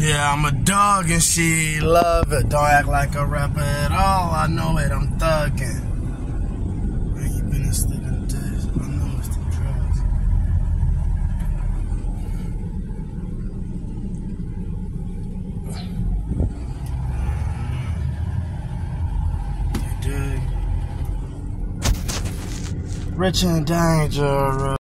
Yeah, I'm a dog and she love it. Don't act like a rapper at all. I know it, I'm thugging. Man, you been a student this. I know it's the drugs. You dig? Rich and dangerous.